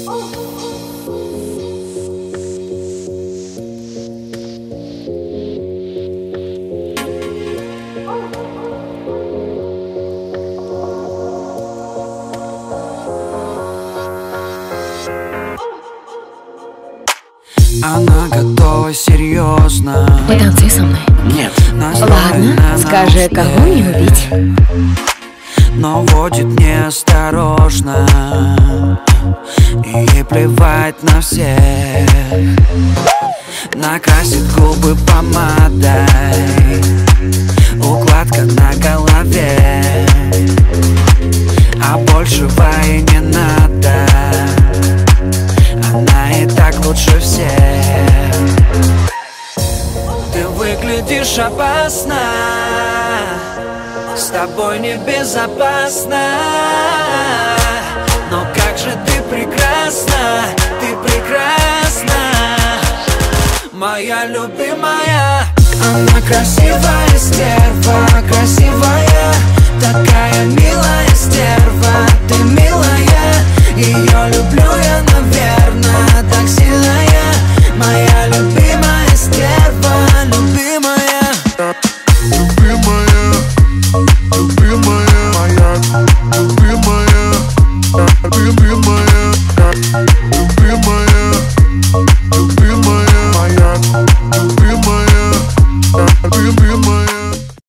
Она готова серьезно. Потанцуй со мной. Нет. Ладно, скажи, кого мне убить? Но водит неосторожно, и ей плевать на всех. Накрасит губы помадой, укладка на голове, а большего и не надо. Она и так лучше всех. Ты выглядишь опасно, с тобой небезопасно. Но как же ты прекрасна, моя любимая. Она красивая стерва,